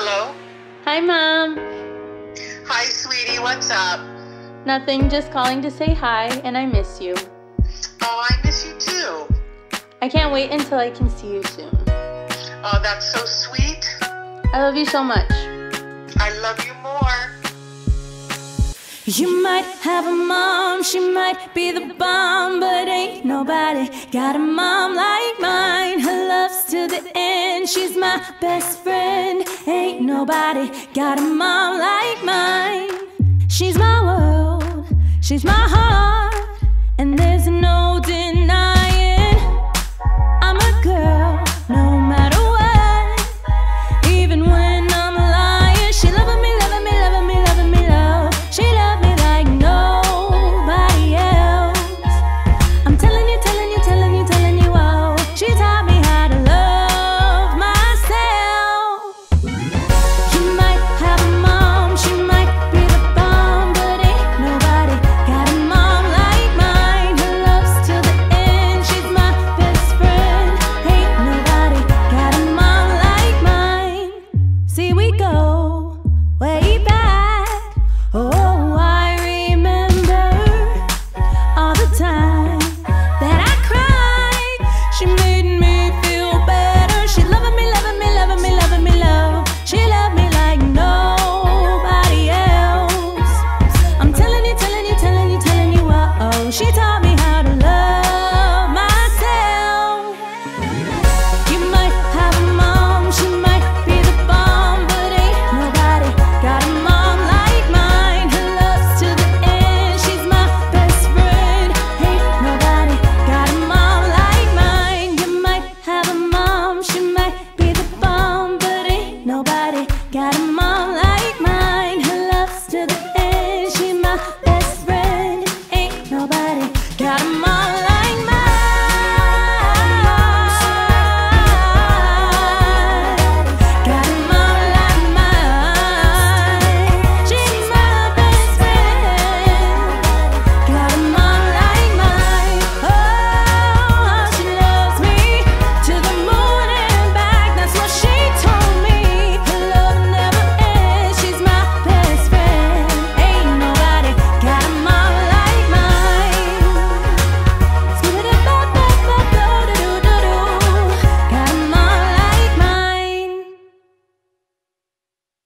Hello? Hi, Mom. Hi, sweetie. What's up? Nothing, just calling to say hi, and I miss you. Oh, I miss you too. I can't wait until I can see you soon. Oh, that's so sweet. I love you so much. I love you more. You might have a mom, she might be the bomb, but ain't nobody got a mom like mine. Her love's to the end, she's my best friend. Ain't nobody got a mom like mine. She's my world, she's my heart.